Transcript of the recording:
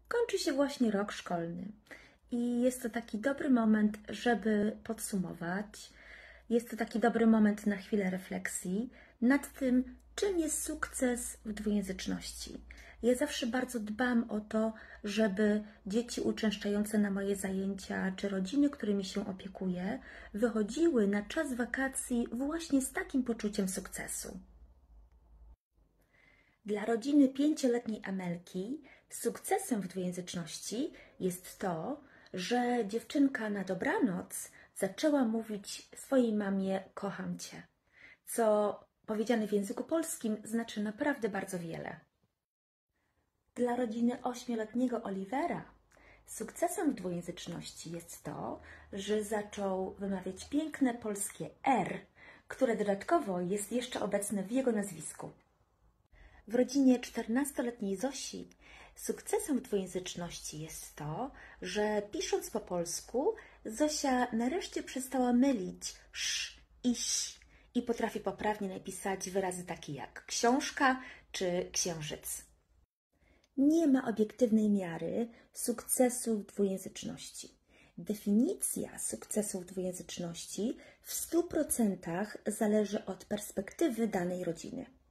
Kończy się właśnie rok szkolny i jest to taki dobry moment, żeby podsumować. Jest to taki dobry moment na chwilę refleksji nad tym, czym jest sukces w dwujęzyczności. Ja zawsze bardzo dbam o to, żeby dzieci uczęszczające na moje zajęcia, czy rodziny, którymi się opiekuję, wychodziły na czas wakacji właśnie z takim poczuciem sukcesu. Dla rodziny 5-letniej Amelki sukcesem w dwujęzyczności jest to, że dziewczynka na dobranoc zaczęła mówić swojej mamie kocham cię, co powiedziane w języku polskim znaczy naprawdę bardzo wiele. Dla rodziny 8-letniego Olivera sukcesem w dwujęzyczności jest to, że zaczął wymawiać piękne polskie R, które dodatkowo jest jeszcze obecne w jego nazwisku. W rodzinie 14-letniej Zosi sukcesem w dwujęzyczności jest to, że pisząc po polsku Zosia nareszcie przestała mylić sz i ś i potrafi poprawnie napisać wyrazy takie jak książka czy księżyc. Nie ma obiektywnej miary sukcesu w dwujęzyczności. Definicja sukcesu w dwujęzyczności w 100% zależy od perspektywy danej rodziny.